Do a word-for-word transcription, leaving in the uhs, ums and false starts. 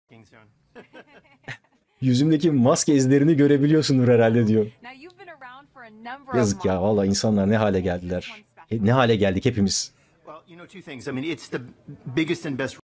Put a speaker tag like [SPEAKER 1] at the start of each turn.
[SPEAKER 1] Yüzümdeki maske izlerini görebiliyorsundur herhalde diyor. Yazık ya, vallahi insanlar ne hale geldiler. Ne hale geldik hepimiz.